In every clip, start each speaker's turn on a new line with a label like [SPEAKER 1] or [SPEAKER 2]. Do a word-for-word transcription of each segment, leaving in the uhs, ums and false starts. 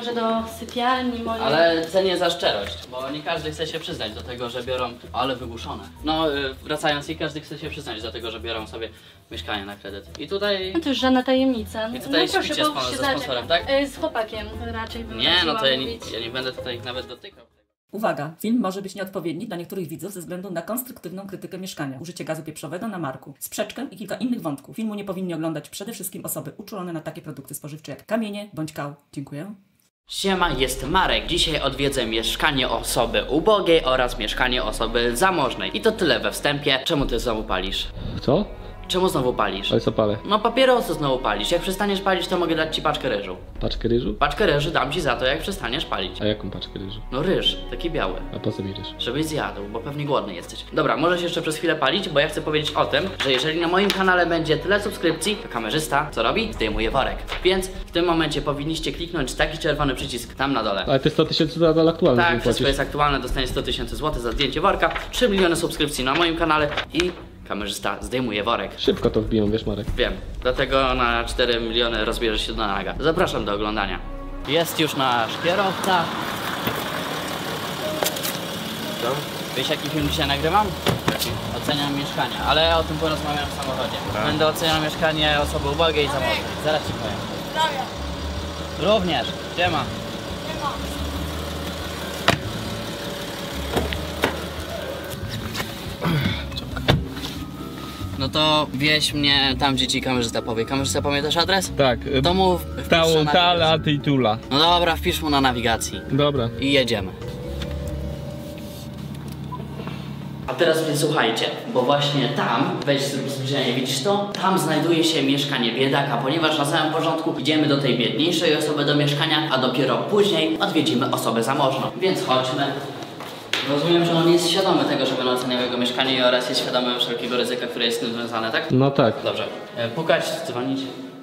[SPEAKER 1] może do sypialni mojej.
[SPEAKER 2] Ale cenię za szczerość, bo nie każdy chce się przyznać do tego, że biorą... Ale wygłuszone. No, yy, wracając, nie każdy chce się przyznać do tego, że biorą sobie mieszkanie na kredyt. I tutaj...
[SPEAKER 1] No to już żadna tajemnica.
[SPEAKER 2] I tutaj
[SPEAKER 1] no
[SPEAKER 2] śpicie z, pan, ze sponsorem, tak?
[SPEAKER 1] Yy, z chłopakiem raczej bym
[SPEAKER 2] Nie, no to ja nie,
[SPEAKER 1] mówić.
[SPEAKER 2] ja nie będę tutaj nawet dotykał.
[SPEAKER 3] Uwaga! Film może być nieodpowiedni dla niektórych widzów ze względu na konstruktywną krytykę mieszkania, użycie gazu pieprzowego na marku, sprzeczkę i kilka innych wątków. Filmu nie powinni oglądać przede wszystkim osoby uczulone na takie produkty spożywcze jak kamienie bądź kał. Dziękuję.
[SPEAKER 2] Siema, jest Marek. Dzisiaj odwiedzę mieszkanie osoby ubogiej oraz mieszkanie osoby zamożnej. I to tyle we wstępie. Czemu ty znowu palisz?
[SPEAKER 4] Co?
[SPEAKER 2] Czemu znowu palisz?
[SPEAKER 4] Ale co palę?
[SPEAKER 2] No papierosy znowu palisz. Jak przestaniesz palić, to mogę dać ci paczkę ryżu.
[SPEAKER 4] Paczkę ryżu?
[SPEAKER 2] Paczkę ryżu dam ci za to, jak przestaniesz palić.
[SPEAKER 4] A jaką paczkę ryżu?
[SPEAKER 2] No ryż, taki biały.
[SPEAKER 4] A po co mi ryż?
[SPEAKER 2] Żebyś zjadł, bo pewnie głodny jesteś. Dobra, możesz jeszcze przez chwilę palić, bo ja chcę powiedzieć o tym, że jeżeli na moim kanale będzie tyle subskrypcji, to kamerzysta co robi? Zdejmuje worek. Więc w tym momencie powinniście kliknąć taki czerwony przycisk tam na dole.
[SPEAKER 4] Ale te sto tysięcy nadal aktualne.
[SPEAKER 2] Tak, wszystko jest aktualne, dostaniesz sto tysięcy złotych za zdjęcie worka, trzy miliony subskrypcji na moim kanale i kamerzysta zdejmuje worek.
[SPEAKER 4] Szybko to wbiją, wiesz, Marek.
[SPEAKER 2] Wiem, dlatego na cztery miliony rozbierze się do naga. Zapraszam do oglądania. Jest już nasz kierowca.
[SPEAKER 4] Co?
[SPEAKER 2] Wiesz, jaki film dzisiaj nagrywam? Oceniam mieszkania, ale o tym porozmawiam w samochodzie.
[SPEAKER 4] Tak.
[SPEAKER 2] Będę oceniał mieszkanie osoby ubogiej i zamożnej. Zaraz ci powiem. Również. Siema. No to wieź mnie tam, gdzie ci kamerzysta powie. Kamerzysta, pamiętasz adres?
[SPEAKER 4] Tak.
[SPEAKER 2] To mów, wpisz na nawigacji.
[SPEAKER 4] Tala, ty tula.
[SPEAKER 2] No dobra, wpisz mu na nawigacji.
[SPEAKER 4] Dobra.
[SPEAKER 2] I jedziemy. A teraz mnie słuchajcie, bo właśnie tam, weź sobie zbliżenie, widzisz to? Tam znajduje się mieszkanie biedaka, ponieważ na samym początku idziemy do tej biedniejszej osoby do mieszkania, a dopiero później odwiedzimy osobę zamożną. Więc chodźmy. Rozumiem, że on jest świadomy tego, że będę oceniał jego mieszkanie oraz jest świadomy wszelkiego ryzyka, które jest z tym związane, tak?
[SPEAKER 4] No tak.
[SPEAKER 2] Dobrze. E, pukać, dzwonić.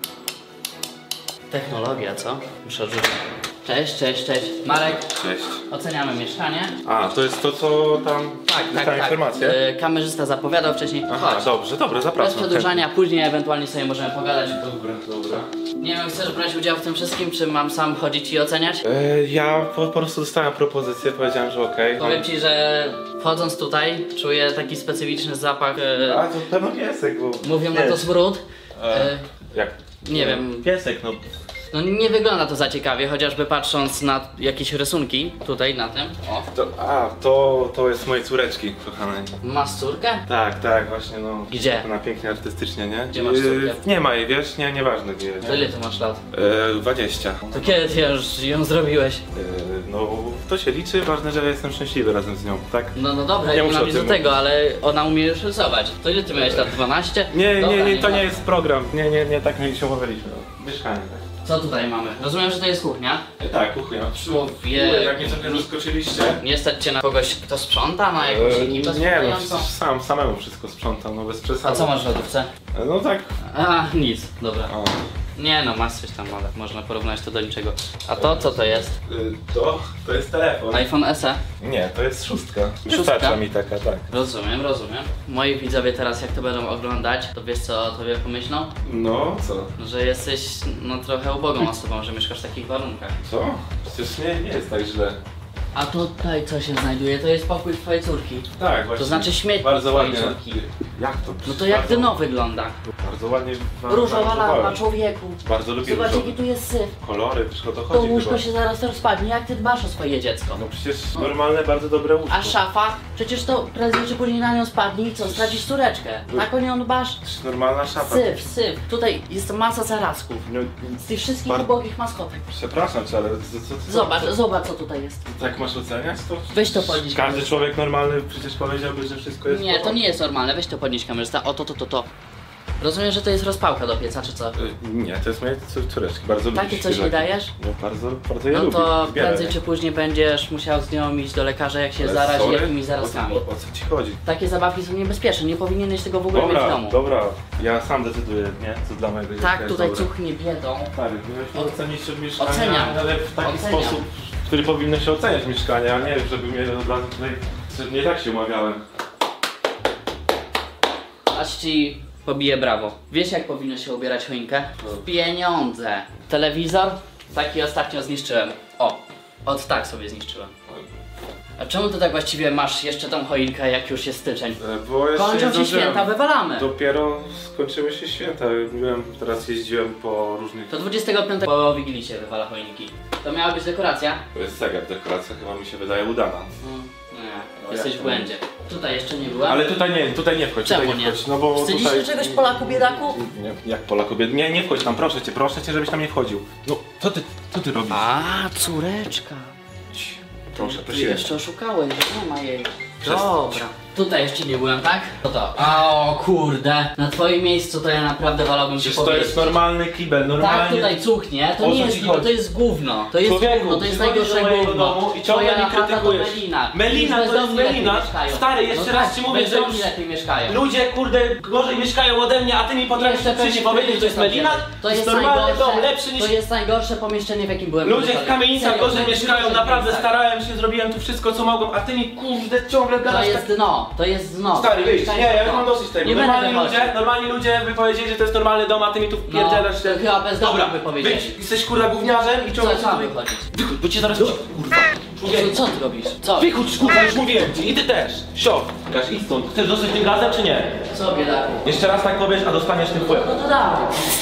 [SPEAKER 2] Technologia, co? Muszę odrzucić. Cześć, cześć, cześć. Marek.
[SPEAKER 5] Cześć.
[SPEAKER 2] Oceniamy mieszkanie.
[SPEAKER 5] A, to jest to, co tam...
[SPEAKER 2] Tak, tak,
[SPEAKER 5] ta
[SPEAKER 2] tak.
[SPEAKER 5] informacja?
[SPEAKER 2] E, kamerzysta zapowiadał wcześniej.
[SPEAKER 5] Aha,
[SPEAKER 2] Chodź.
[SPEAKER 5] dobrze, dobra,
[SPEAKER 2] Bez
[SPEAKER 5] zapraszam.
[SPEAKER 2] przedłużania, później ewentualnie sobie możemy pogadać.
[SPEAKER 5] Dobra, dobra.
[SPEAKER 2] Nie wiem, chcesz brać udział w tym wszystkim, czy mam sam chodzić i oceniać?
[SPEAKER 5] E, ja po, po prostu dostałem propozycję, powiedziałem, że okej. Okay.
[SPEAKER 2] Powiem ci, że wchodząc tutaj czuję taki specyficzny zapach. E,
[SPEAKER 5] A, to pewno piesek, bo...
[SPEAKER 2] mówią na to smród. E,
[SPEAKER 5] Jak?
[SPEAKER 2] nie wiem.
[SPEAKER 5] Piesek, no.
[SPEAKER 2] No nie wygląda to za ciekawie, chociażby patrząc na jakieś rysunki tutaj na tym. O.
[SPEAKER 5] To, a, to, to jest mojej córeczki, kochanej.
[SPEAKER 2] Masz córkę?
[SPEAKER 5] Tak, tak, właśnie, no.
[SPEAKER 2] Gdzie?
[SPEAKER 5] Ona pięknie artystycznie, nie?
[SPEAKER 2] Gdzie masz córkę?
[SPEAKER 5] E, nie ma jej, wiesz? Nie, nieważne gdzie jest.
[SPEAKER 2] To ile ty masz lat?
[SPEAKER 5] E, dwadzieścia.
[SPEAKER 2] To kiedy ty już ją zrobiłeś?
[SPEAKER 5] E, no, to się liczy, ważne, że jestem szczęśliwy razem z nią, tak?
[SPEAKER 2] No no dobra,
[SPEAKER 5] Nie
[SPEAKER 2] nie
[SPEAKER 5] muszę
[SPEAKER 2] mam
[SPEAKER 5] o
[SPEAKER 2] nic do
[SPEAKER 5] tym
[SPEAKER 2] tego, ale ona umie już rysować. To ile ty miałeś lat? dwanaście?
[SPEAKER 5] Nie,
[SPEAKER 2] Dobra,
[SPEAKER 5] nie, nie, to
[SPEAKER 2] ma.
[SPEAKER 5] nie jest program. Nie, nie, nie, tak my się umawialiśmy. No. Mieszkanie, tak.
[SPEAKER 2] Co tutaj mamy? Rozumiem, że to jest kuchnia.
[SPEAKER 5] Tak, kuchnia.
[SPEAKER 2] Człowiek.
[SPEAKER 5] Jak mnie sobie zaskoczyliście.
[SPEAKER 2] Nie stać cię na kogoś, kto sprząta, na jakąś ekipę
[SPEAKER 5] Eee, nie no,
[SPEAKER 2] sprzątającą?
[SPEAKER 5] sam, samemu wszystko sprzątam, no bez przesady.
[SPEAKER 2] A co masz w lodówce?
[SPEAKER 5] No tak.
[SPEAKER 2] A, nic, dobra.
[SPEAKER 5] O.
[SPEAKER 2] Nie no, masz coś tam, ale można porównać to do niczego. A to co to jest?
[SPEAKER 5] Y, To, to jest telefon.
[SPEAKER 2] iPhone S E?
[SPEAKER 5] Nie, to jest szóstka.
[SPEAKER 2] Szóstka?
[SPEAKER 5] Wystarcza mi taka, tak.
[SPEAKER 2] Rozumiem, rozumiem. Moi widzowie teraz jak to będą oglądać, to wiesz co o tobie pomyślą?
[SPEAKER 5] No, co?
[SPEAKER 2] Że jesteś no trochę ubogą osobą, że mieszkasz w takich warunkach.
[SPEAKER 5] Co? Przecież nie, nie jest tak źle.
[SPEAKER 2] A tutaj co się znajduje? To jest pokój twojej córki.
[SPEAKER 5] Tak, właśnie.
[SPEAKER 2] To znaczy śmietnik
[SPEAKER 5] Bardzo
[SPEAKER 2] twojej
[SPEAKER 5] ładnie.
[SPEAKER 2] córki.
[SPEAKER 5] Jak to?
[SPEAKER 2] No to jak
[SPEAKER 5] bardzo,
[SPEAKER 2] dno wygląda?
[SPEAKER 5] Bardzo ładnie.
[SPEAKER 2] Różowa lampa,
[SPEAKER 5] wałek.
[SPEAKER 2] człowieku.
[SPEAKER 5] Bardzo lubię
[SPEAKER 2] Zobacz
[SPEAKER 5] różowe.
[SPEAKER 2] jaki tu jest syf.
[SPEAKER 5] Kolory, też o to
[SPEAKER 2] To
[SPEAKER 5] chodzi
[SPEAKER 2] łóżko
[SPEAKER 5] chyba.
[SPEAKER 2] się zaraz rozpadnie. Jak ty dbasz o swoje dziecko?
[SPEAKER 5] No przecież normalne, bardzo dobre łóżko.
[SPEAKER 2] A szafa? Przecież to prędzej czy później na nią spadnie i co? Stracisz córeczkę. Tak o nią dbasz?
[SPEAKER 5] Przecież normalna szafa.
[SPEAKER 2] Syf, syf. Tutaj jest masa zarazków.
[SPEAKER 5] No,
[SPEAKER 2] Z tych wszystkich
[SPEAKER 5] Bar-
[SPEAKER 2] ubogich maskotek.
[SPEAKER 5] przepraszam cię, ale co, co, co,
[SPEAKER 2] Zobacz,
[SPEAKER 5] co,
[SPEAKER 2] zobacz co tutaj jest.
[SPEAKER 5] tak masz oceniać to?
[SPEAKER 2] Weź to podnieś.
[SPEAKER 5] Każdy człowiek normalny przecież powiedziałby, że wszystko jest
[SPEAKER 2] Nie, to nie jest normalne. Weź to podnieść kamerzysta. O to, to, to, to. Rozumiem, że to jest rozpałka do pieca, czy co?
[SPEAKER 5] Y, Nie, to jest moje cór- córeczki, bardzo lubię
[SPEAKER 2] Takie coś jej
[SPEAKER 5] świeżaki.
[SPEAKER 2] dajesz?
[SPEAKER 5] No bardzo, bardzo je
[SPEAKER 2] No
[SPEAKER 5] lubię.
[SPEAKER 2] to
[SPEAKER 5] Zbieraj.
[SPEAKER 2] prędzej czy później będziesz musiał z nią iść do lekarza, jak się
[SPEAKER 5] Ale
[SPEAKER 2] zarazi
[SPEAKER 5] sorry?
[SPEAKER 2] jakimiś zarazkami.
[SPEAKER 5] O, o, o co ci chodzi?
[SPEAKER 2] Takie zabawki są niebezpieczne, nie powinieneś tego w ogóle mieć w
[SPEAKER 5] Dobra,
[SPEAKER 2] domu.
[SPEAKER 5] dobra, ja sam decyduję, nie? Co dla mojego dziecka
[SPEAKER 2] Tak,
[SPEAKER 5] jest
[SPEAKER 2] tutaj
[SPEAKER 5] dobre.
[SPEAKER 2] cuchnie biedą.
[SPEAKER 5] Tak, powinieneś ocenić od mieszkania,
[SPEAKER 2] Oceniam.
[SPEAKER 5] ale w taki
[SPEAKER 2] Oceniam.
[SPEAKER 5] sposób, w który powinno się oceniać mieszkanie, a nie żeby mnie od razu tutaj... Nie tak się umawiałem.
[SPEAKER 2] Aż ci pobije brawo. Wiesz jak powinno się ubierać choinkę? W pieniądze. Telewizor? Taki ostatnio zniszczyłem. O, od tak sobie zniszczyłem. A czemu to tak właściwie masz jeszcze tą choinkę, jak już jest styczeń?
[SPEAKER 5] E, Bo jeszcze
[SPEAKER 2] Kończą
[SPEAKER 5] nie
[SPEAKER 2] się
[SPEAKER 5] zdążyłem.
[SPEAKER 2] święta, wywalamy.
[SPEAKER 5] Dopiero skończyły się święta. Byłem, teraz jeździłem po różnych...
[SPEAKER 2] To dwudziestego piątego po Wigilii się wywala choinki. To miała być dekoracja?
[SPEAKER 5] To jest zegar, dekoracja chyba mi się wydaje udana.
[SPEAKER 2] Hmm, nie,
[SPEAKER 5] No
[SPEAKER 2] jesteś
[SPEAKER 5] jak
[SPEAKER 2] w
[SPEAKER 5] to
[SPEAKER 2] błędzie. Tutaj jeszcze nie byłem.
[SPEAKER 5] Ale tutaj nie, tutaj nie wchodź,
[SPEAKER 2] Czemu
[SPEAKER 5] tutaj nie
[SPEAKER 2] nie?
[SPEAKER 5] wchodź. No bo
[SPEAKER 2] Wstydzisz
[SPEAKER 5] tutaj...
[SPEAKER 2] się czegoś, Polaku, biedaku?
[SPEAKER 5] Nie, jak Polaku bied... Nie, nie wchodź tam, proszę cię, proszę cię, żebyś tam nie wchodził. No, co ty, co ty robisz?
[SPEAKER 2] A, córeczka.
[SPEAKER 5] Proszę,
[SPEAKER 2] Ty
[SPEAKER 5] prosiłem.
[SPEAKER 2] jeszcze oszukałeś, że nie ma jej.
[SPEAKER 5] Przestań.
[SPEAKER 2] Dobra. Tutaj jeszcze nie byłem, tak? To to. A, o kurde. Na twoim miejscu to ja naprawdę wolałbym ci
[SPEAKER 5] Przecież to
[SPEAKER 2] powiedzieć.
[SPEAKER 5] jest normalny kibel, normalnie...
[SPEAKER 2] Tak, tutaj cuchnie, to
[SPEAKER 5] O co
[SPEAKER 2] nie jest
[SPEAKER 5] ci
[SPEAKER 2] gówno,
[SPEAKER 5] chodzi?
[SPEAKER 2] to jest gówno. To jest
[SPEAKER 5] Człowieku,
[SPEAKER 2] gówno, to jest
[SPEAKER 5] przychodzisz do
[SPEAKER 2] najgorsze
[SPEAKER 5] mojego
[SPEAKER 2] gówno.
[SPEAKER 5] domu i ciągle
[SPEAKER 2] Twoja
[SPEAKER 5] mi
[SPEAKER 2] chata to
[SPEAKER 5] krytykujesz.
[SPEAKER 2] Melina.
[SPEAKER 5] Melina,
[SPEAKER 2] Już
[SPEAKER 5] to jest
[SPEAKER 2] bezdomni lepiej
[SPEAKER 5] Melina.
[SPEAKER 2] mieszkają.
[SPEAKER 5] Stary, jeszcze
[SPEAKER 2] No
[SPEAKER 5] raz
[SPEAKER 2] tak,
[SPEAKER 5] ci mówię, że
[SPEAKER 2] bezdomni
[SPEAKER 5] już-
[SPEAKER 2] lepiej mieszkają.
[SPEAKER 5] Ludzie, kurde, gorzej mieszkają ode mnie, a ty mi potrafisz
[SPEAKER 2] Jeszcze
[SPEAKER 5] przyjść i
[SPEAKER 2] pewnie
[SPEAKER 5] powiedzieć, że to jest Melina?
[SPEAKER 2] To jest
[SPEAKER 5] normalny
[SPEAKER 2] najgorsze,
[SPEAKER 5] dom, lepszy niż...
[SPEAKER 2] to jest najgorsze pomieszczenie, w jakim byłem.
[SPEAKER 5] Ludzie w
[SPEAKER 2] mieszkany.
[SPEAKER 5] kamienicach
[SPEAKER 2] Serio,
[SPEAKER 5] gorzej
[SPEAKER 2] to
[SPEAKER 5] mieszkają,
[SPEAKER 2] jest
[SPEAKER 5] naprawdę
[SPEAKER 2] tak.
[SPEAKER 5] starałem się, zrobiłem tu wszystko co mogłem, a ty mi kurde ciągle
[SPEAKER 2] To
[SPEAKER 5] gadasz
[SPEAKER 2] jest
[SPEAKER 5] tak...
[SPEAKER 2] dno, to jest dno.
[SPEAKER 5] Stary, wyjść, nie, ja już mam dosyć tego.
[SPEAKER 2] Nie będę
[SPEAKER 5] Normalni
[SPEAKER 2] wychodzić.
[SPEAKER 5] ludzie, normalni ludzie by powiedzieli, że to jest normalny dom, a ty mi tu
[SPEAKER 2] No,
[SPEAKER 5] wpierdzielasz
[SPEAKER 2] to chyba bezdomni
[SPEAKER 5] Dobra,
[SPEAKER 2] by powiedzieli.
[SPEAKER 5] wyjdź, jesteś kurwa gówniarzem i ciągle...
[SPEAKER 2] Co trzeba wychodzić?
[SPEAKER 5] Wychodź, bo cię zaraz... Kurwa,
[SPEAKER 2] Co,
[SPEAKER 5] człowieku.
[SPEAKER 2] co ty robisz? Co?
[SPEAKER 5] Wychodź, kurwa, już mówiłem ci, i ty też. Sio, Łukasz, idź stąd. Chcesz zostać tym gazem, czy nie?
[SPEAKER 2] Co, biedaku?
[SPEAKER 5] Jeszcze raz tak powiesz, a dostaniesz tym w łeb.
[SPEAKER 2] No to dawaj.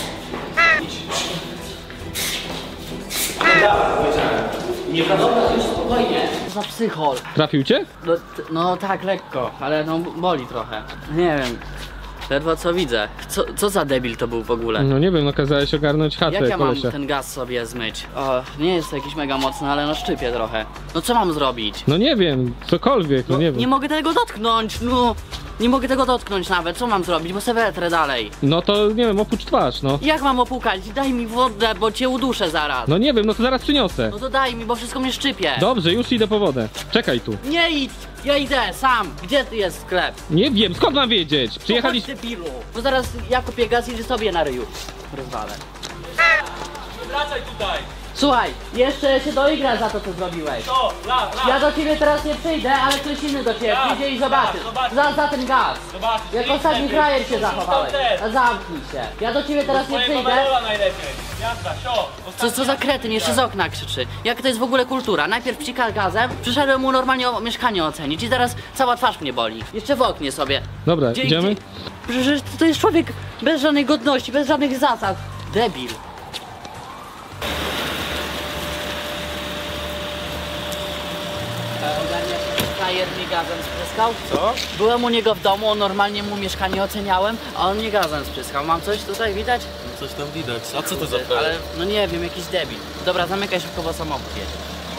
[SPEAKER 5] Dawaj, powiedziałem. Nie wracaj.
[SPEAKER 2] Dobra, już spokojnie. Za psychol.
[SPEAKER 4] Trafił cię?
[SPEAKER 2] No, t- no tak, lekko, ale no boli trochę. Nie wiem. Ledwo co widzę. Co, co za debil to był w ogóle?
[SPEAKER 4] No nie wiem, no kazałeś ogarnąć chatę
[SPEAKER 2] Jak ja mam
[SPEAKER 4] kolesia.
[SPEAKER 2] ten gaz sobie zmyć? O, nie jest to jakiś mega mocny, ale no szczypie trochę. No co mam zrobić?
[SPEAKER 4] No nie wiem, cokolwiek, no nie
[SPEAKER 2] Nie
[SPEAKER 4] wiem.
[SPEAKER 2] mogę tego dotknąć, no. Nie mogę tego dotknąć nawet, co mam zrobić, bo se wetrę dalej.
[SPEAKER 4] No to nie wiem, opucz twarz, no.
[SPEAKER 2] Jak mam opłukać? Daj mi wodę, bo cię uduszę zaraz.
[SPEAKER 4] No nie wiem, no to zaraz przyniosę.
[SPEAKER 2] No to daj mi, bo wszystko mnie szczypie.
[SPEAKER 4] Dobrze, już idę po wodę. Czekaj tu.
[SPEAKER 2] Nie idź, ja idę sam. Gdzie tu jest sklep?
[SPEAKER 4] Nie wiem, skąd mam wiedzieć? Przyjechali...
[SPEAKER 2] No chodź, debilu. Bo zaraz ja kupię gaz i sobie na ryju rozwalę.
[SPEAKER 5] Wracaj tutaj.
[SPEAKER 2] Słuchaj, jeszcze się doigra za to, co zrobiłeś.
[SPEAKER 5] To, la, la.
[SPEAKER 2] Ja do ciebie teraz nie przyjdę, ale ktoś inny do ciebie
[SPEAKER 5] Ja,
[SPEAKER 2] przyjdzie i
[SPEAKER 5] ja,
[SPEAKER 2] zobaczy.
[SPEAKER 5] zobaczę.
[SPEAKER 2] Za, za ten gaz.
[SPEAKER 5] Zobaczysz,
[SPEAKER 2] Jak
[SPEAKER 5] idź
[SPEAKER 2] ostatni
[SPEAKER 5] lepiej.
[SPEAKER 2] frajer się
[SPEAKER 5] Idź
[SPEAKER 2] zachowałeś.
[SPEAKER 5] stąd też.
[SPEAKER 2] A zamknij się. Ja do ciebie teraz nie
[SPEAKER 5] Twojego
[SPEAKER 2] przyjdę.
[SPEAKER 5] Marola najlepiej. Jazda, sio.
[SPEAKER 2] Co, co za kretyn, jeszcze z okna krzyczy. Jak to jest w ogóle kultura? Najpierw pcika gazem, przyszedłem mu normalnie o mieszkanie ocenić i teraz cała twarz mnie boli. Jeszcze w oknie sobie.
[SPEAKER 4] Dobra,
[SPEAKER 2] Gdzie-
[SPEAKER 4] idziemy?
[SPEAKER 2] gdzie- Przecież to jest człowiek bez żadnej godności, bez żadnych zasad. Debil. Frajer mi gazem spryskał.
[SPEAKER 5] Co?
[SPEAKER 2] Byłem u niego w domu, on normalnie mu mieszkanie oceniałem, a on mnie gazem spryskał. Mam coś tutaj widać?
[SPEAKER 6] Coś tam widać. A co to za
[SPEAKER 2] Ale no nie wiem, jakiś debil. Dobra, zamykaj szybko, bo samochód jedzie.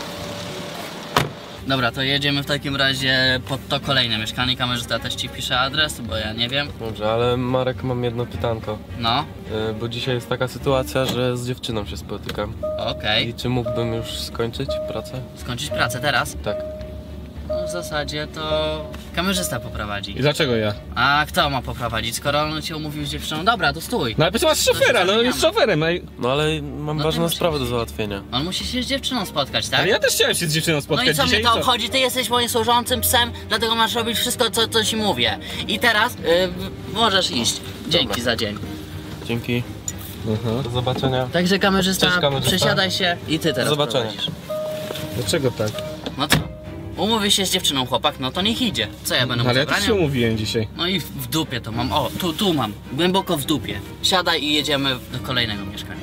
[SPEAKER 2] Dobra, to jedziemy w takim razie pod to kolejne mieszkanie. Kamerzysta też ci pisze adres, bo ja nie wiem.
[SPEAKER 6] Dobrze, ale Marek, mam jedno pytanko.
[SPEAKER 2] No,
[SPEAKER 6] Yy, bo dzisiaj jest taka sytuacja, że z dziewczyną się spotykam.
[SPEAKER 2] okej.
[SPEAKER 6] I czy mógłbym już skończyć pracę?
[SPEAKER 2] Skończyć pracę teraz?
[SPEAKER 6] Tak.
[SPEAKER 2] No, w zasadzie to kamerzysta poprowadzi.
[SPEAKER 4] I dlaczego ja?
[SPEAKER 2] A kto ma poprowadzić, skoro on się umówił z dziewczyną? Dobra, to stój.
[SPEAKER 4] No ale przecież masz szofera, no on jest szoferem, ej.
[SPEAKER 6] No ale mam
[SPEAKER 2] No ty
[SPEAKER 6] ważną
[SPEAKER 2] musisz-
[SPEAKER 6] sprawę do załatwienia.
[SPEAKER 2] On musi się z dziewczyną spotkać, tak?
[SPEAKER 4] Ale ja też chciałem się z dziewczyną
[SPEAKER 2] No
[SPEAKER 4] spotkać
[SPEAKER 2] i co
[SPEAKER 4] dzisiaj.
[SPEAKER 2] mnie to
[SPEAKER 4] co?
[SPEAKER 2] obchodzi? Ty jesteś moim służącym psem, dlatego masz robić wszystko, co, co ci mówię. I teraz yy, możesz iść. Dzięki
[SPEAKER 6] Dobra.
[SPEAKER 2] za dzień.
[SPEAKER 6] Dzięki.
[SPEAKER 4] Aha.
[SPEAKER 6] Do zobaczenia.
[SPEAKER 2] Także kamerzysta,
[SPEAKER 6] Cześć, kamerzysta.
[SPEAKER 2] przesiadaj się i ty teraz
[SPEAKER 6] Do zobaczenia.
[SPEAKER 2] prowadzisz.
[SPEAKER 4] Dlaczego tak?
[SPEAKER 2] No co? Umówi się z dziewczyną chłopak, no to niech idzie. Co ja będę mu
[SPEAKER 4] Ale ja też się
[SPEAKER 2] zabraniał?
[SPEAKER 4] umówiłem dzisiaj.
[SPEAKER 2] No i w, w dupie to mam. O, tu, tu mam. Głęboko w dupie. Siadaj i jedziemy do kolejnego mieszkania.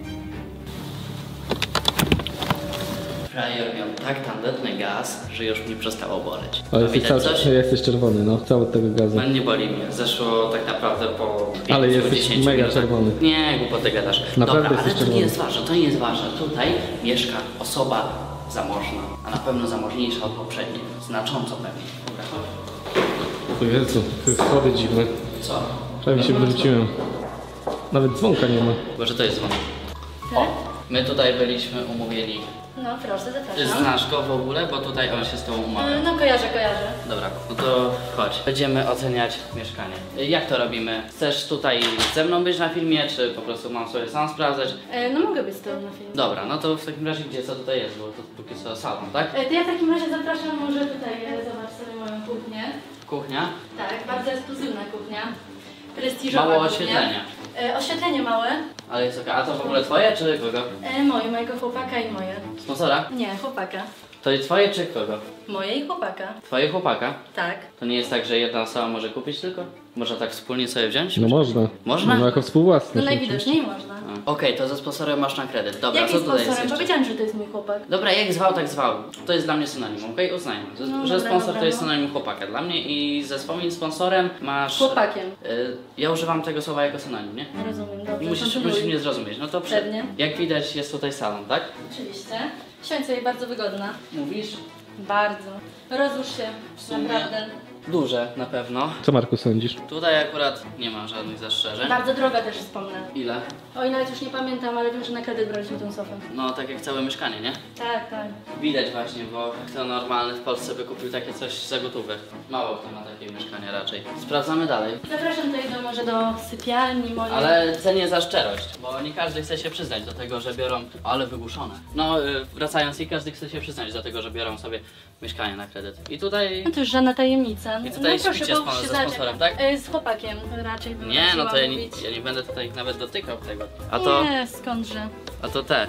[SPEAKER 2] Frajer miał tak tandetny gaz, że już mi przestało boleć.
[SPEAKER 4] Ale
[SPEAKER 2] A
[SPEAKER 4] jesteś,
[SPEAKER 2] widać
[SPEAKER 4] cały,
[SPEAKER 2] coś?
[SPEAKER 4] jesteś czerwony, no, cały od tego gazu.
[SPEAKER 2] No nie boli mnie. Zeszło tak naprawdę po
[SPEAKER 4] Ale
[SPEAKER 2] pięciu,
[SPEAKER 4] jesteś
[SPEAKER 2] dziesięciu
[SPEAKER 4] mega
[SPEAKER 2] minutach.
[SPEAKER 4] czerwony.
[SPEAKER 2] Nie, głupoty gadasz.
[SPEAKER 4] Naprawdę
[SPEAKER 2] Dobra, ale
[SPEAKER 4] jesteś
[SPEAKER 2] to
[SPEAKER 4] czerwony.
[SPEAKER 2] nie jest ważne, to nie jest ważne. Tutaj mieszka osoba zamożna, a na pewno zamożniejsza od poprzedniej. Znacząco pewnie. Dobra, chodź.
[SPEAKER 4] O Jezu, to jest schody dziwne.
[SPEAKER 2] Co?
[SPEAKER 4] Prawie się wróciłem. Nawet dzwonka nie ma.
[SPEAKER 2] Może to jest dzwonek. O, my tutaj byliśmy umówieni.
[SPEAKER 1] No proszę,
[SPEAKER 2] Ty
[SPEAKER 1] zapraszam.
[SPEAKER 2] znasz go w ogóle, bo tutaj on się z tobą umawiał.
[SPEAKER 1] E, No kojarzę, kojarzę.
[SPEAKER 2] Dobra, no to chodź. Będziemy oceniać mieszkanie. Jak to robimy? Chcesz tutaj ze mną być na filmie, czy po prostu mam sobie sam sprawdzać?
[SPEAKER 1] E, No mogę być z tobą na filmie.
[SPEAKER 2] Dobra, no to w takim razie gdzie, co tutaj jest? Bo to póki co salon, tak?
[SPEAKER 1] E, To ja w takim razie zapraszam, może tutaj e, zobacz sobie moją kuchnię.
[SPEAKER 2] Kuchnia?
[SPEAKER 1] Tak, bardzo ekskluzywna kuchnia. Prestiżowa
[SPEAKER 2] Mało
[SPEAKER 1] kuchnia.
[SPEAKER 2] oświetlenia.
[SPEAKER 1] E, oświetlenie małe.
[SPEAKER 2] Ale jest okej. A to w ogóle twoje czy kogo?
[SPEAKER 1] E, moje, mojego chłopaka i moje.
[SPEAKER 2] Sponsora?
[SPEAKER 1] Nie, chłopaka.
[SPEAKER 2] To jest twoje czy kogo?
[SPEAKER 1] Moje i chłopaka.
[SPEAKER 2] Twoje chłopaka?
[SPEAKER 1] Tak.
[SPEAKER 2] To nie jest tak, że jedna osoba może kupić tylko? Można tak wspólnie sobie wziąć?
[SPEAKER 4] No można.
[SPEAKER 2] Można?
[SPEAKER 4] No jako
[SPEAKER 1] No
[SPEAKER 4] współwłasność.
[SPEAKER 1] najwidoczniej można.
[SPEAKER 2] A. Okej, to ze sponsorem masz na kredyt. Dobra,
[SPEAKER 1] Jaki
[SPEAKER 2] co tutaj jest
[SPEAKER 1] sponsorem?
[SPEAKER 2] jeszcze?
[SPEAKER 1] Powiedziałem, że to jest mój chłopak.
[SPEAKER 2] Dobra, jak zwał, tak zwał. To jest dla mnie synonimum, okej? Okay? Uznajmy, że,
[SPEAKER 1] No,
[SPEAKER 2] że
[SPEAKER 1] dobra,
[SPEAKER 2] sponsor
[SPEAKER 1] dobra,
[SPEAKER 2] to jest
[SPEAKER 1] no.
[SPEAKER 2] synonim chłopaka dla mnie i ze swoim sponsorem masz...
[SPEAKER 1] Chłopakiem.
[SPEAKER 2] Y, ja używam tego słowa jako synonim, nie?
[SPEAKER 1] Rozumiem,
[SPEAKER 2] I
[SPEAKER 1] dobrze.
[SPEAKER 2] musisz,
[SPEAKER 1] kontynuuj.
[SPEAKER 2] musisz mnie zrozumieć. No to prze...
[SPEAKER 1] Pewnie.
[SPEAKER 2] jak widać jest tutaj salon, tak?
[SPEAKER 1] Oczywiście. Siądź sobie, bardzo wygodna.
[SPEAKER 2] Mówisz?
[SPEAKER 1] Bardzo. Rozłóż się,
[SPEAKER 2] sumie-
[SPEAKER 1] naprawdę.
[SPEAKER 2] Duże na pewno.
[SPEAKER 4] Co Marku sądzisz?
[SPEAKER 2] Tutaj akurat nie ma żadnych zastrzeżeń.
[SPEAKER 1] Bardzo droga też wspomnę.
[SPEAKER 2] Ile?
[SPEAKER 1] Oj, nawet już nie pamiętam, ale wiem, że na kredyt braliśmy tą sofę.
[SPEAKER 2] No tak jak całe mieszkanie, nie?
[SPEAKER 1] Tak, tak.
[SPEAKER 2] Widać właśnie, bo kto normalny w Polsce by kupił takie coś za gotówę. Mało kto ma takie mieszkanie raczej. Sprawdzamy dalej.
[SPEAKER 1] Zapraszam tutaj do, może do sypialni mojej.
[SPEAKER 2] Ale cenię za szczerość, bo nie każdy chce się przyznać do tego, że biorą... Ale wygłuszone. No y, wracając i każdy chce się przyznać do tego, że biorą sobie mieszkanie na kredyt. I tutaj...
[SPEAKER 1] No to już żadna tajemnica.
[SPEAKER 2] I tutaj
[SPEAKER 1] no proszę,
[SPEAKER 2] śpicie z
[SPEAKER 1] połóż
[SPEAKER 2] pan-
[SPEAKER 1] się
[SPEAKER 2] ze
[SPEAKER 1] zacznie.
[SPEAKER 2] sponsorem, tak?
[SPEAKER 1] E, Z chłopakiem raczej bym
[SPEAKER 2] Nie, no to ja nie,
[SPEAKER 1] mówić.
[SPEAKER 2] ja nie będę tutaj nawet dotykał tego. A to...
[SPEAKER 1] Nie, skądże.
[SPEAKER 2] A to te.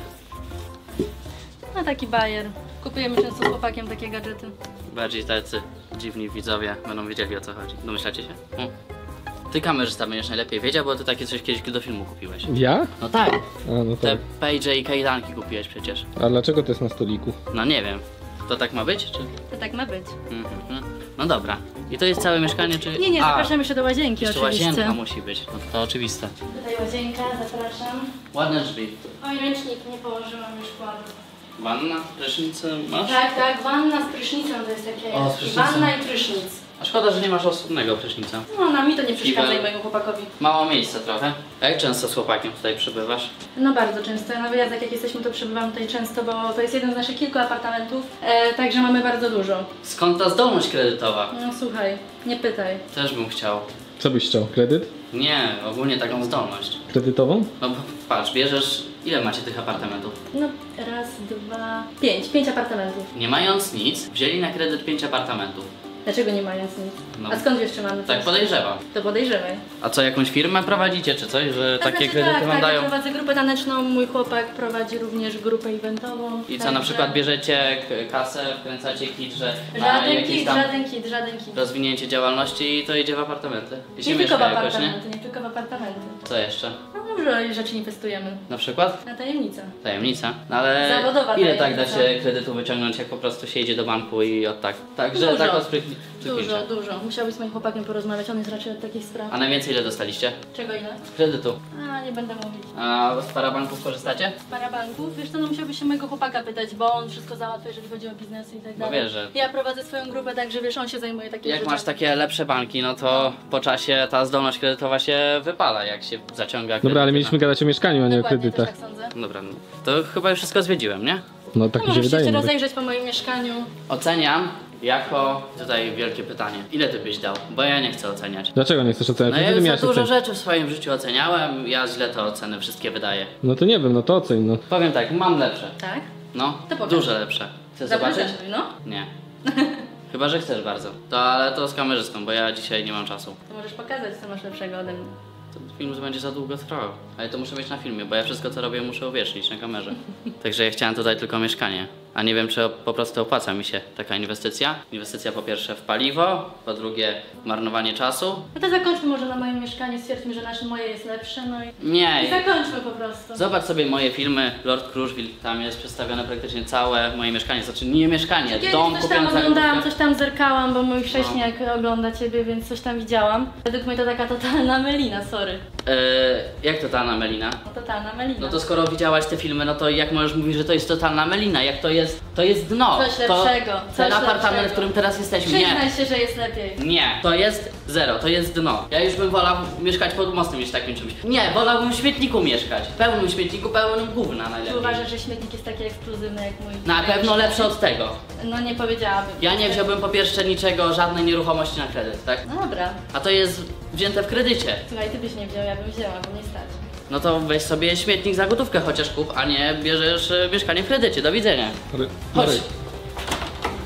[SPEAKER 1] No taki bajer. Kupujemy często z chłopakiem takie gadżety.
[SPEAKER 2] Bardziej tacy dziwni widzowie będą wiedzieli, o co chodzi. Domyślacie się? Mm. Ty kamerzysta będziesz najlepiej wiedział, bo ty takie coś kiedyś do filmu kupiłeś.
[SPEAKER 4] Ja?
[SPEAKER 2] No tak,
[SPEAKER 4] A no
[SPEAKER 2] te
[SPEAKER 4] tak.
[SPEAKER 2] page i kajdanki kupiłeś przecież.
[SPEAKER 4] A dlaczego to jest na stoliku?
[SPEAKER 2] No nie wiem. To tak ma być, czy?
[SPEAKER 1] To tak ma być.
[SPEAKER 2] Mhm. No dobra. I to jest całe mieszkanie, czy...
[SPEAKER 1] Nie, nie,
[SPEAKER 2] A,
[SPEAKER 1] zapraszam jeszcze do łazienki
[SPEAKER 2] jeszcze
[SPEAKER 1] oczywiście.
[SPEAKER 2] łazienka musi być. No to oczywiste.
[SPEAKER 1] Tutaj łazienka, zapraszam.
[SPEAKER 2] Ładne drzwi.
[SPEAKER 1] Oj, ręcznik nie położyłam już kładu.
[SPEAKER 2] Wanna, prysznic masz?
[SPEAKER 1] Tak, tak, wanna z prysznicą to jest takie.
[SPEAKER 2] O, z prysznicem.
[SPEAKER 1] Wanna i prysznic.
[SPEAKER 2] A szkoda, że nie masz osobnego prysznica.
[SPEAKER 1] No, na mi to nie przeszkadza
[SPEAKER 2] Kibel.
[SPEAKER 1] i mojemu chłopakowi.
[SPEAKER 2] Mało miejsca trochę. Jak często z chłopakiem tutaj przybywasz?
[SPEAKER 1] No bardzo często. Na wyjazdach jak jesteśmy, to przebywam tutaj często, bo to jest jeden z naszych kilku apartamentów, e, także mamy bardzo dużo.
[SPEAKER 2] Skąd ta zdolność kredytowa?
[SPEAKER 1] No słuchaj, nie pytaj.
[SPEAKER 2] Też bym chciał.
[SPEAKER 4] Co byś chciał? Kredyt?
[SPEAKER 2] Nie, ogólnie taką zdolność.
[SPEAKER 4] Kredytową?
[SPEAKER 2] No bo patrz, bierzesz... Ile macie tych apartamentów?
[SPEAKER 1] No raz, dwa, pięć. Pięć apartamentów.
[SPEAKER 2] Nie mając nic, wzięli na kredyt pięć apartamentów.
[SPEAKER 1] Dlaczego nie mając nic?
[SPEAKER 2] No.
[SPEAKER 1] A skąd wiesz, czy mamy
[SPEAKER 2] Tak
[SPEAKER 1] coś?
[SPEAKER 2] podejrzewam.
[SPEAKER 1] To podejrzewaj.
[SPEAKER 2] A co, jakąś firmę prowadzicie czy coś, że
[SPEAKER 1] To
[SPEAKER 2] takie
[SPEAKER 1] znaczy,
[SPEAKER 2] kredyty
[SPEAKER 1] tak,
[SPEAKER 2] wam
[SPEAKER 1] tak,
[SPEAKER 2] dają?
[SPEAKER 1] ja prowadzę grupę taneczną, mój chłopak prowadzi również grupę eventową.
[SPEAKER 2] I co,
[SPEAKER 1] także-
[SPEAKER 2] na przykład bierzecie k- kasę, wkręcacie kit, że na
[SPEAKER 1] Żaden
[SPEAKER 2] jakieś
[SPEAKER 1] kit,
[SPEAKER 2] tam
[SPEAKER 1] żaden kit, żaden kit.
[SPEAKER 2] rozwinięcie działalności i to idzie w apartamenty. I się
[SPEAKER 1] Nie tylko w
[SPEAKER 2] mieszka jakoś, nie?
[SPEAKER 1] apartamenty, nie tylko w apartamenty.
[SPEAKER 2] Co jeszcze?
[SPEAKER 1] No dużo rzeczy inwestujemy.
[SPEAKER 2] Na przykład?
[SPEAKER 1] Na tajemnicę.
[SPEAKER 2] Tajemnica. No ale
[SPEAKER 1] Zawodowa
[SPEAKER 2] ile tak da
[SPEAKER 1] tajemnica.
[SPEAKER 2] się kredytu wyciągnąć, jak po prostu się idzie do banku i od tak? Także
[SPEAKER 1] Dużo.
[SPEAKER 2] tak od spry-
[SPEAKER 1] Dużo,
[SPEAKER 2] przyknięcia.
[SPEAKER 1] dużo. Musiałbyś z moim chłopakiem porozmawiać, on jest raczej od takich spraw.
[SPEAKER 2] A najwięcej ile dostaliście?
[SPEAKER 1] Czego ile?
[SPEAKER 2] Kredytu.
[SPEAKER 1] A, nie będę mówić.
[SPEAKER 2] A z parabanków korzystacie?
[SPEAKER 1] Z parabanków? Wiesz co, no musiałbyś się mojego chłopaka pytać, bo on wszystko załatwia, jeżeli chodzi o biznesy i tak
[SPEAKER 2] Bo
[SPEAKER 1] dalej.
[SPEAKER 2] wiesz, że-
[SPEAKER 1] Ja prowadzę swoją grupę, także wiesz, on się zajmuje takimi
[SPEAKER 2] Jak
[SPEAKER 1] rzeczami.
[SPEAKER 2] masz takie lepsze banki, no to po czasie ta zdolność kredytowa się wypala, jak się zaciąga kredyty.
[SPEAKER 4] Dobra, ale
[SPEAKER 2] na-
[SPEAKER 4] mieliśmy gadać o mieszkaniu, a nie o
[SPEAKER 1] Dokładnie, też
[SPEAKER 4] kredytach.
[SPEAKER 1] tak sądzę.
[SPEAKER 2] Dobra, no. To chyba już wszystko zwiedziłem, nie?
[SPEAKER 4] No tak
[SPEAKER 1] No,
[SPEAKER 4] mi się
[SPEAKER 1] możesz się
[SPEAKER 4] wydaje.
[SPEAKER 1] jeszcze
[SPEAKER 4] nawet.
[SPEAKER 1] rozejrzeć po moim mieszkaniu.
[SPEAKER 2] Oceniam jako... Tutaj wielkie pytanie. Ile ty byś dał? Bo ja nie chcę oceniać.
[SPEAKER 4] Dlaczego nie chcesz oceniać?
[SPEAKER 2] No
[SPEAKER 4] Ile
[SPEAKER 2] ja za
[SPEAKER 4] miałeś
[SPEAKER 2] dużo
[SPEAKER 4] ocenić?
[SPEAKER 2] rzeczy w swoim życiu oceniałem, ja źle te oceny wszystkie wydaję.
[SPEAKER 4] No to nie wiem, no to oceń, no.
[SPEAKER 2] Powiem tak, mam lepsze.
[SPEAKER 1] Tak?
[SPEAKER 2] No,
[SPEAKER 1] To pokaż.
[SPEAKER 2] duże lepsze. Chcesz zobaczyć?
[SPEAKER 1] Zaprezentuj, no.
[SPEAKER 2] Nie. Chyba, że chcesz bardzo. To, ale to z kamerzystą, bo ja dzisiaj nie mam czasu.
[SPEAKER 1] To możesz pokazać, co masz lepszego ode mnie.
[SPEAKER 2] Ten film będzie za długo trwał. Ale to muszę mieć na filmie, bo ja wszystko co robię muszę uwiecznić na kamerze. Także ja chciałem tutaj tylko mieszkanie. A nie wiem, czy po prostu opłaca mi się taka inwestycja. Inwestycja po pierwsze w paliwo, po drugie marnowanie czasu.
[SPEAKER 1] No to zakończmy może na moim mieszkaniu, stwierdźmy, że nasze moje jest lepsze, no i... I
[SPEAKER 2] Nie.
[SPEAKER 1] zakończmy po prostu.
[SPEAKER 2] Zobacz sobie moje filmy, Lord Kruszwil, tam jest przedstawione praktycznie całe moje mieszkanie. Znaczy nie mieszkanie,
[SPEAKER 1] Kiedyś
[SPEAKER 2] dom
[SPEAKER 1] coś tam
[SPEAKER 2] kupiony za
[SPEAKER 1] oglądałam,
[SPEAKER 2] gotówkę.
[SPEAKER 1] coś tam zerkałam, bo mój chrześniak ogląda ciebie, więc coś tam widziałam. Według mnie to taka totalna melina, sorry.
[SPEAKER 2] Eee, jak to ta melina?
[SPEAKER 1] No totalna melina.
[SPEAKER 2] No to skoro widziałaś te filmy, no to jak możesz mówić, że to jest totalna melina? Jak to jest, to jest dno.
[SPEAKER 1] Coś
[SPEAKER 2] to
[SPEAKER 1] lepszego,
[SPEAKER 2] Ten
[SPEAKER 1] coś
[SPEAKER 2] apartament,
[SPEAKER 1] lepszego.
[SPEAKER 2] w którym teraz jesteśmy, nie.
[SPEAKER 1] Przyznaj się, że jest lepiej.
[SPEAKER 2] Nie, to jest zero, to jest dno. Ja już bym wolał mieszkać pod mostem niż takim czymś. Nie, wolałbym w śmietniku mieszkać. Pełnym śmietniku, pełnym gówna
[SPEAKER 1] Czy
[SPEAKER 2] najlepiej.
[SPEAKER 1] uważasz, że śmietnik jest taki ekskluzywny jak mój?
[SPEAKER 2] Na pewno lepszy od tego.
[SPEAKER 1] No nie powiedziałabym.
[SPEAKER 2] Ja nie wziąłbym po pierwsze niczego, żadnej nieruchomości na kredyt, tak?
[SPEAKER 1] No dobra.
[SPEAKER 2] A to jest wzięte w kredycie.
[SPEAKER 1] Słuchaj, ty byś nie wziął, ja bym wzięła, bo nie stać.
[SPEAKER 2] No to weź sobie śmietnik za gotówkę chociaż kup, a nie bierzesz e, mieszkanie w kredycie. Do widzenia.
[SPEAKER 4] Ale-
[SPEAKER 2] Chodź.
[SPEAKER 4] ale-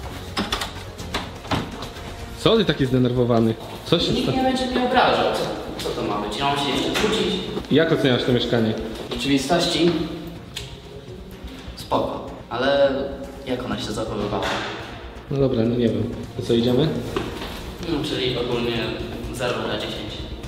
[SPEAKER 4] Co ty taki zdenerwowany? Co się
[SPEAKER 2] Nikt
[SPEAKER 4] stało?
[SPEAKER 2] nie będzie mnie obrażał. Co to ma być? Ja mam się jeszcze kłócić?
[SPEAKER 4] Jak oceniasz to mieszkanie?
[SPEAKER 2] W rzeczywistości spoko, ale jak ona się zachowywała?
[SPEAKER 4] No dobra, no nie wiem. To co, idziemy?
[SPEAKER 2] No, czyli ogólnie zero na dziesięć.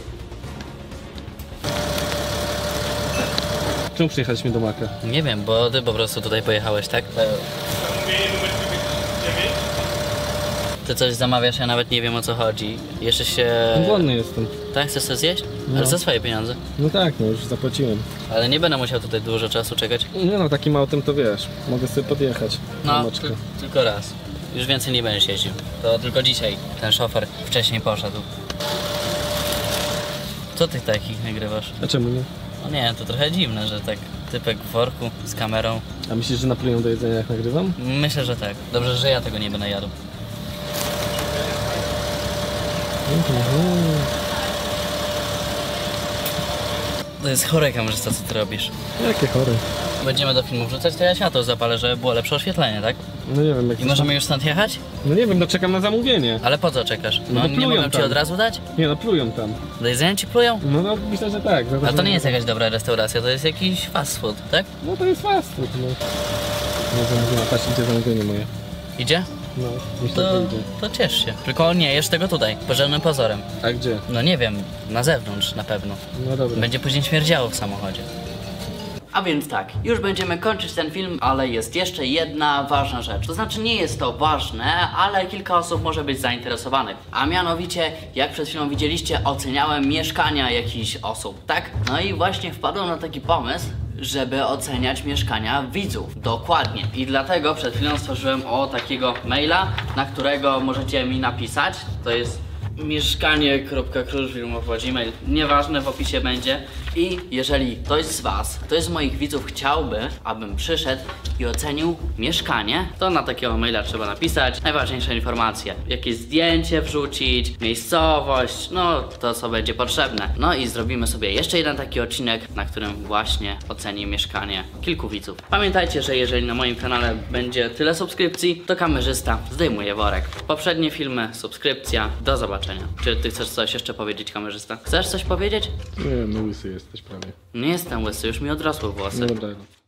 [SPEAKER 4] Czemu przyjechaliśmy do Maka?
[SPEAKER 2] Nie wiem, bo ty po prostu tutaj pojechałeś, tak?
[SPEAKER 5] Zamówienie numer dziewięć.
[SPEAKER 2] Ty coś zamawiasz, ja nawet nie wiem o co chodzi. Jeszcze się...
[SPEAKER 4] Głodny jestem.
[SPEAKER 2] Tak, chcesz coś zjeść?
[SPEAKER 4] No.
[SPEAKER 2] Ale za swoje pieniądze.
[SPEAKER 4] No tak, no już zapłaciłem.
[SPEAKER 2] Ale nie będę musiał tutaj dużo czasu czekać.
[SPEAKER 4] Nie no, takim autem to wiesz, mogę sobie podjechać. na
[SPEAKER 2] No,
[SPEAKER 4] moczkę.
[SPEAKER 2] ty, tylko raz. Już więcej nie będziesz jeździł. To tylko dzisiaj ten szofer wcześniej poszedł. Co ty takich nagrywasz?
[SPEAKER 4] A czemu nie?
[SPEAKER 2] No nie, to trochę dziwne, że tak typek w worku z kamerą.
[SPEAKER 4] A myślisz, że naplują do jedzenia jak nagrywam?
[SPEAKER 2] Myślę, że tak. Dobrze, że ja tego nie będę jadł. To jest chore kamerzysta, co ty robisz.
[SPEAKER 4] Jakie chore.
[SPEAKER 2] Będziemy do filmu wrzucać, to ja światło zapalę, żeby było lepsze oświetlenie, tak?
[SPEAKER 4] No nie wiem jak...
[SPEAKER 2] I możemy już stąd jechać?
[SPEAKER 4] No nie wiem, no czekam na zamówienie.
[SPEAKER 2] Ale po co czekasz?
[SPEAKER 4] No
[SPEAKER 2] No
[SPEAKER 4] to
[SPEAKER 2] nie mogę
[SPEAKER 4] plują
[SPEAKER 2] ci
[SPEAKER 4] tam.
[SPEAKER 2] od razu dać?
[SPEAKER 4] Nie no, plują tam.
[SPEAKER 2] Do jedzenia ci plują?
[SPEAKER 4] No, no myślę, że tak.
[SPEAKER 2] A to nie jest jakaś dobra restauracja, to jest jakiś fast food, tak?
[SPEAKER 4] No to jest fast food, no. No zamówienie, patrz, idzie zamówienie moje.
[SPEAKER 2] Idzie?
[SPEAKER 4] No, myślę,
[SPEAKER 2] To,
[SPEAKER 4] że idzie.
[SPEAKER 2] to ciesz się. Tylko nie jesz tego tutaj, pod żadnym pozorem.
[SPEAKER 4] A gdzie?
[SPEAKER 2] No nie wiem, na zewnątrz na pewno.
[SPEAKER 4] No dobra.
[SPEAKER 2] Będzie później śmierdziało w samochodzie. A więc tak, już będziemy kończyć ten film, ale jest jeszcze jedna ważna rzecz. To znaczy nie jest to ważne, ale kilka osób może być zainteresowanych. A mianowicie, jak przed chwilą widzieliście, oceniałem mieszkania jakichś osób, tak? No i właśnie wpadłem na taki pomysł, żeby oceniać mieszkania widzów. Dokładnie. I dlatego przed chwilą stworzyłem o takiego maila, na którego możecie mi napisać. To jest mieszkanie kropka kruszwil małpa gmail. Nieważne, w opisie będzie. I jeżeli ktoś z was, ktoś z moich widzów chciałby, abym przyszedł i ocenił mieszkanie, to na takiego maila trzeba napisać najważniejsze informacje. Jakie zdjęcie wrzucić, miejscowość, no to co będzie potrzebne. No i zrobimy sobie jeszcze jeden taki odcinek, na którym właśnie ocenię mieszkanie kilku widzów. Pamiętajcie, że jeżeli na moim kanale będzie tyle subskrypcji, to kamerzysta zdejmuje worek. Poprzednie filmy, subskrypcja, do zobaczenia. Czy ty chcesz coś jeszcze powiedzieć, kamerzysta? Chcesz coś powiedzieć?
[SPEAKER 4] Nie wiem, no łysy jesteś prawie.
[SPEAKER 2] Nie jestem łysy, już mi odrosły włosy.
[SPEAKER 4] No dobra.